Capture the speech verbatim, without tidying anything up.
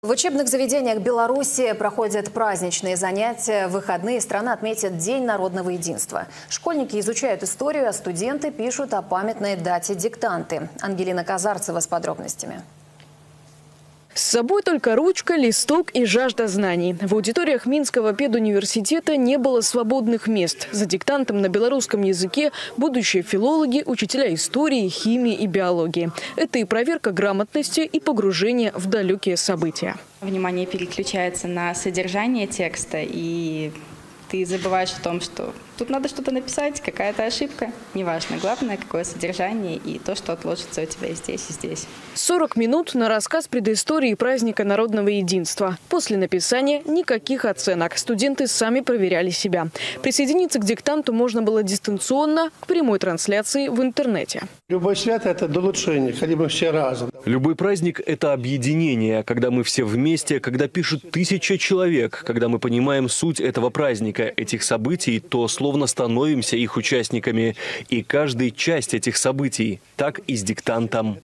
В учебных заведениях Беларуси проходят праздничные занятия. В выходные страна отметит День народного единства. Школьники изучают историю, а студенты пишут о памятной дате диктанты. Ангелина Казарцева с подробностями. С собой только ручка, листок и жажда знаний. В аудиториях Минского педуниверситета не было свободных мест. За диктантом на белорусском языке будущие филологи, учителя истории, химии и биологии. Это и проверка грамотности, и погружение в далекие события. Внимание переключается на содержание текста, и ты забываешь о том, что тут надо что-то написать, какая-то ошибка. Неважно, главное, какое содержание и то, что отложится у тебя и здесь, и здесь. сорок минут на рассказ предыстории праздника народного единства. После написания никаких оценок. Студенты сами проверяли себя. Присоединиться к диктанту можно было дистанционно, к прямой трансляции в интернете. Любое свято – это долучение, когда мы все разом. Любой праздник – это объединение, когда мы все вместе, когда пишут тысяча человек, когда мы понимаем суть этого праздника, этих событий, то словно становимся их участниками. И каждая часть этих событий. Так и с диктантом.